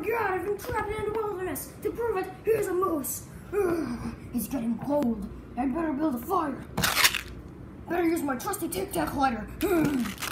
god, I've been trapped in the wilderness. To prove it, here's a moose. It's getting cold. I better build a fire. Better use my trusty tic-tac lighter.